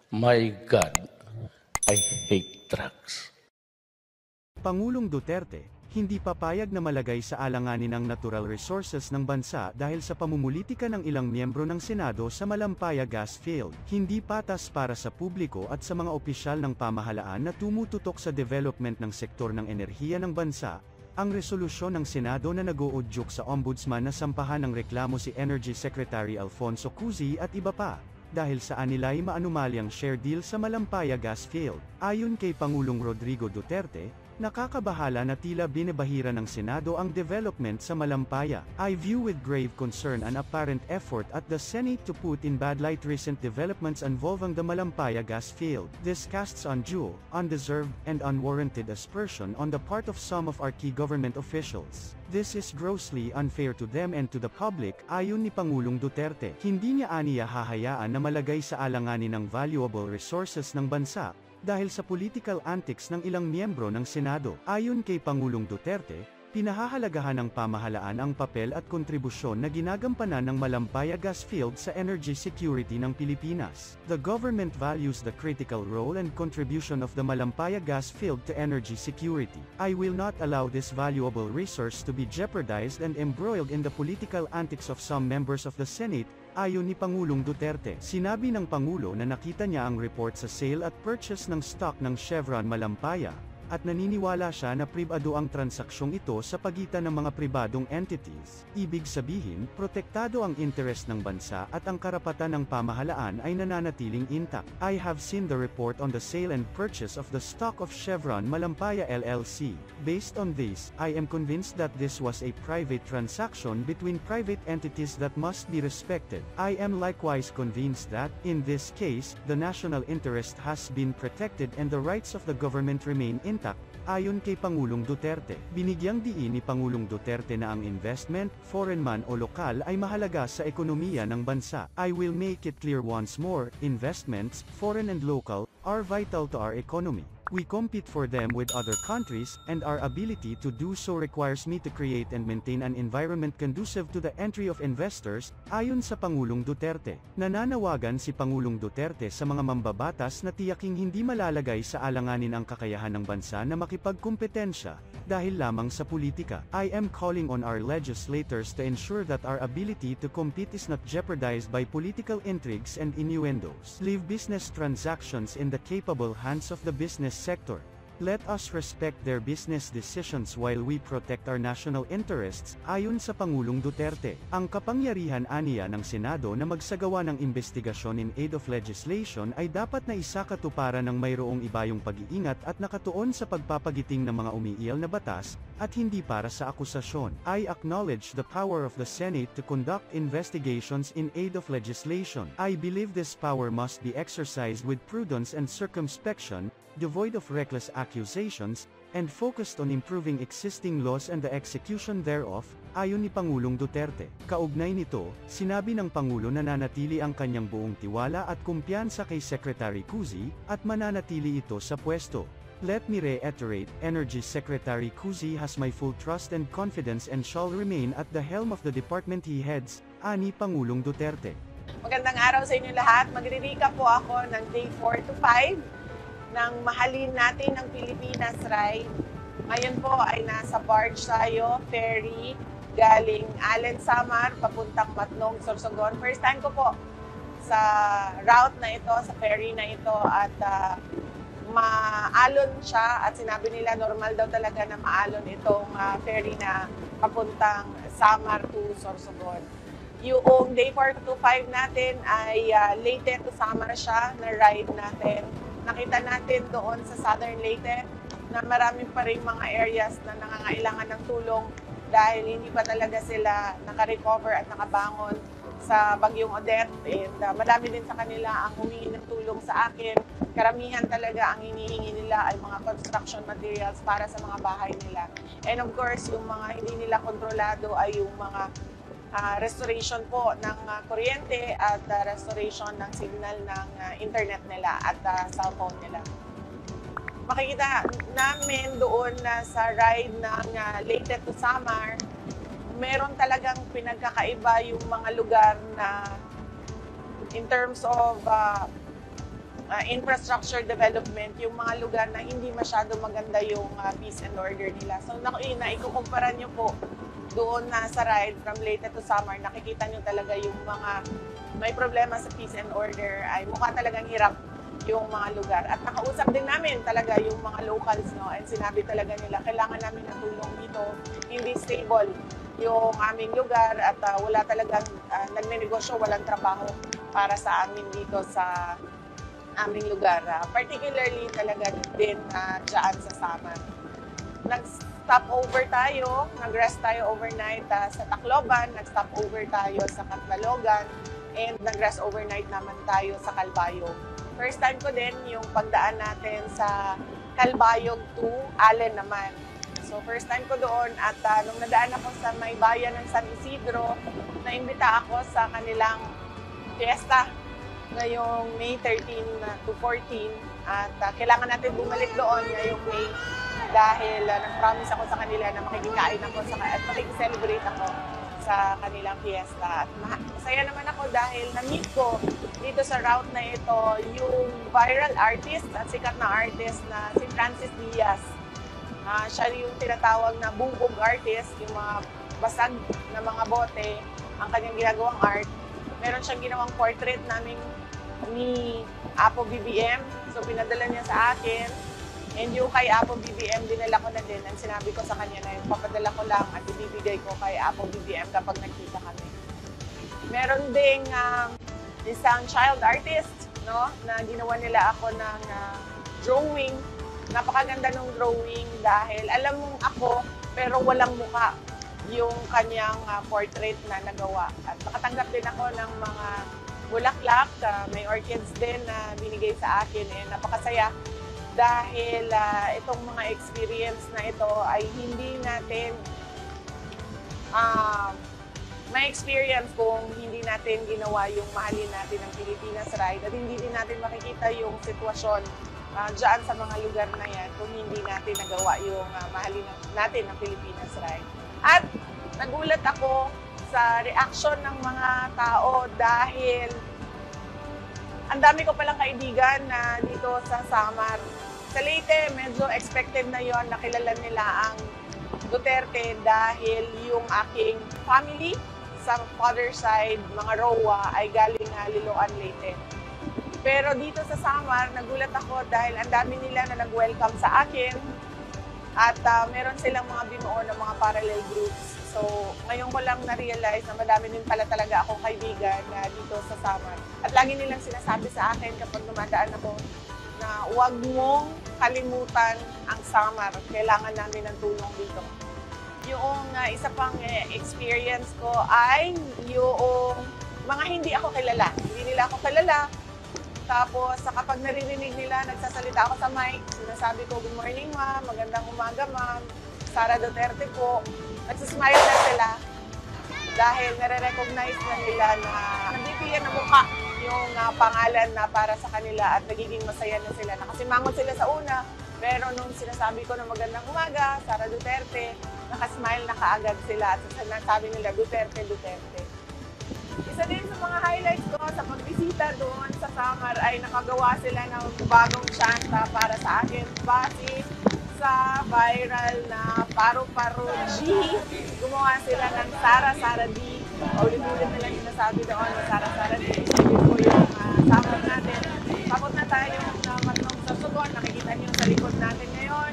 My God, I hate drugs. Pangulong Duterte, hindi papayag na malagay sa alanganin ang natural resources ng bansa dahil sa pamumulitika ng ilang miyembro ng Senado sa Malampaya gas field. Hindi patas para sa publiko at sa mga opisyal ng pamahalaan na tumututok sa development ng sektor ng enerhiya ng bansa, ang resolusyon ng Senado na nag-uudyok sa Ombudsman na sampahan ng reklamo si Energy Secretary Alfonso Cusi at iba pa, dahil sa anilay maanumalyang share deal sa Malampaya gas field. Ayon kay Pangulong Rodrigo Duterte, nakakabahala na tila binibahira ng Senado ang development sa Malampaya. I view with grave concern an apparent effort at the Senate to put in bad light recent developments involving the Malampaya gas field. This casts undue, undeserved, and unwarranted aspersion on the part of some of our key government officials. This is grossly unfair to them and to the public, ayon ni Pangulong Duterte. Hindi niya aniya hahayaan na malagay sa alanganin ang valuable resources ng bansa, dahil sa political antics ng ilang miyembro ng Senado. Ayon kay Pangulong Duterte, pinahahalagahan ng pamahalaan ang papel at kontribusyon na ginagampanan ng Malampaya gas field sa energy security ng Pilipinas. The government values the critical role and contribution of the Malampaya gas field to energy security. I will not allow this valuable resource to be jeopardized and embroiled in the political antics of some members of the Senate, ayon ni Pangulong Duterte. Sinabi ng Pangulo na nakita niya ang report sa sale at purchase ng stock ng Chevron Malampaya, at naniniwala siya na pribado ang transaksyong ito sa pagitan ng mga pribadong entities. Ibig sabihin, protektado ang interest ng bansa at ang karapatan ng pamahalaan ay nananatiling intact. I have seen the report on the sale and purchase of the stock of Chevron Malampaya LLC. Based on this, I am convinced that this was a private transaction between private entities that must be respected. I am likewise convinced that, in this case, the national interest has been protected and the rights of the government remain intact. Ayon kay Pangulong Duterte, binigyang diin ni Pangulong Duterte na ang investment, foreign man o lokal ay mahalaga sa ekonomiya ng bansa. I will make it clear once more, investments, foreign and local, are vital to our economy. We compete for them with other countries, and our ability to do so requires me to create and maintain an environment conducive to the entry of investors, ayon sa Pangulong Duterte. Nananawagan si Pangulong Duterte sa mga mambabatas na tiyaking hindi malalagay sa alanganin ang kakayahan ng bansa na makipagkumpetensya, dahil lamang sa politika. I am calling on our legislators to ensure that our ability to compete is not jeopardized by political intrigues and innuendos. Leave business transactions in the capable hands of the business sector. Let us respect their business decisions while we protect our national interests, ayon sa Pangulong Duterte. Ang kapangyarihan aniya ng Senado na magsagawa ng investigasyon in aid of legislation ay dapat na isakatuparan ng mayroong ibayong pag-iingat at nakatuon sa pagpapagiting ng mga umiiral na batas, at hindi para sa akusasyon. I acknowledge the power of the Senate to conduct investigations in aid of legislation. I believe this power must be exercised with prudence and circumspection, devoid of reckless accusations, and focused on improving existing laws and the execution thereof, ayon ni Pangulong Duterte. Kaugnay nito, sinabi ng Pangulo na nanatili ang kanyang buong tiwala at kumpiyansa kay Secretary Cusi, at mananatili ito sa pwesto. Let me reiterate, Energy Secretary Cusi has my full trust and confidence and shall remain at the helm of the department he heads, ani Pangulong Duterte. Magandang araw sa inyo lahat. Magre-recap po ako ng day 4 to 5 ng Mahalin Natin ang Pilipinas Ride. Ngayon po ay nasa barge tayo, ferry, galing Allen Samar, papuntang Matnong, Sorsogon. First time ko po sa route na ito, sa ferry na ito, at maalon siya, at sinabi nila normal daw talaga na maalon itong ferry na papuntang Samar to Sorsogon. Yung day 4 to 5 natin ay Leyte to Samar siya na ride natin. Nakita natin doon sa Southern Leyte na marami pa rin mga areas na nangangailangan ng tulong dahil hindi pa talaga sila nakarecover at nakabangon sa Bagyong Odette. And marami din sa kanila ang humingi ng tulong sa akin. Karamihan talaga ang hinihingi nila ay mga construction materials para sa mga bahay nila. And of course, yung mga hindi nila kontrolado ay yung mga restoration po ng kuryente at restoration ng signal ng internet nila at cellphone nila. Makikita namin doon na sa ride ng Leyte to Samar, meron talagang pinagkakaiba yung mga lugar na in terms of infrastructure development, yung mga lugar na hindi masyado maganda yung peace and order nila. So ikukumpara nyo po doon na sa ride from Leyte to Samar, nakikita nyo talaga yung mga may problema sa peace and order ay mukha talagang hirap yung mga lugar. At nakausap din namin talaga yung mga locals, no? And sinabi talaga nila, kailangan namin ng tulong dito, hindi stable yung aming lugar at wala talagang nagnenegosyo, walang trabaho para sa amin dito sa aming lugar. Particularly talaga din dyan sa Samar. Nag-stop over tayo, nag-rest tayo overnight sa Tacloban, nag-stop over tayo sa Catbalogan, and nag-rest overnight naman tayo sa Calbayog. First time ko din yung pagdaan natin sa Calbayog to Allen naman. So first time ko doon at nung nadaan ako sa may bayan ng San Isidro, naimbita ako sa kanilang fiesta ngayong May 13 to 14 at kailangan natin bumalik doon ngayong May dahil nag-promise ako sa kanila na makikikain ako at makikicelebrate ako sa kanilang fiesta. At masaya naman ako dahil na-meet ko dito sa route na ito yung viral artist at sikat na artist na si Francis Diaz. Siya yung tinatawag na bugbog artist, yung mga basag na mga bote, ang kanyang ginagawang art. Meron siyang ginawang portrait namin ni Apo BBM, so pinadala niya sa akin. And yung kay Apo BBM, dinala ko na din. And sinabi ko sa kanya na yung papadala ko lang at ibibigay ko kay Apo BBM kapag nagkita kami. Meron ding isang child artist, no, na ginawa nila ako ng drawing. Napakaganda ng drawing dahil alam mong ako pero walang muka yung kanyang portrait na nagawa. At nakatanggap din ako ng mga bulaklak, may orchids din na binigay sa akin. Napakasaya dahil itong mga experience na ito ay hindi natin may experience kung hindi natin ginawa yung mahalin natin ng Pilipinas Ride at hindi din natin makikita yung sitwasyon dyan sa mga lugar na yan kung hindi natin nagawa yung mahalin natin ng Pilipinas Ride. At nagulat ako sa reaction ng mga tao dahil ang dami ko palang kaibigan na dito sa Samar. Sa Leyte, medyo expected na yon na kilala nila ang Duterte dahil yung aking family sa father side, mga Roa, ay galing Liloan, Leyte. Pero dito sa Samar, nagulat ako dahil ang dami nila na nag-welcome sa akin at meron silang mga binuo ng mga parallel groups. So, ngayon ko lang na-realize na madami din pala talaga akong kaibigan na dito sa Samar. At lagi nilang sinasabi sa akin kapag dumadaan ako na huwag mong kalimutan ang Samar. Kailangan namin ng tulong dito. Yung isa pang experience ko ay yung mga hindi ako kilala. Hindi nila ako kilala. Tapos kapag naririnig nila, nagsasalita ako sa mic, sinasabi ko, "Good morning, ma'am. Magandang umaga, ma'am. Sara Duterte po." Nagsismile na sila dahil nare-recognize na nila na nabibigyan ng mukha yung pangalan na para sa kanila at nagiging masaya na sila. Nakasimangot sila sa una, pero nung sinasabi ko na magandang umaga, Sara Duterte, nakasmile na kaagad sila at sinasabi nila, Duterte, Duterte. Isa din sa mga highlights ko sa pagbisita doon sa Samar ay nakagawa sila ng bagong chanta para sa akin base sa viral na Paro-Paro G. Gumawa sila ng Sara Sara D. Ulit-ulit nila yung nasabi doon na Sara Sara D. Sabi ko yung Samar natin. Tapos na tayo ng Matlong Sorsogon. Nakikita niyo sa likod natin ngayon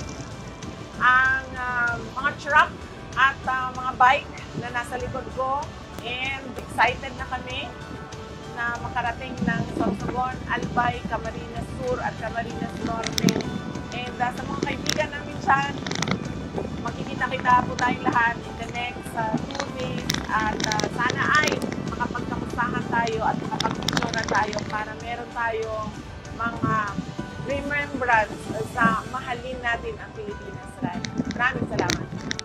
ang mga truck at mga bike na nasa likod ko. And excited na kami na makarating ng Sorsogon, Albay, Camarines Sur at Camarines Norte. And sa mga kaibigan namin dyan, makikita-kita po tayong lahat in the next 2 days. At sana ay makapagkamustahan tayo at makapagpicturean tayo para meron tayong mga remembrance sa mahalin natin ang Pilipinas Ride. Maraming salamat.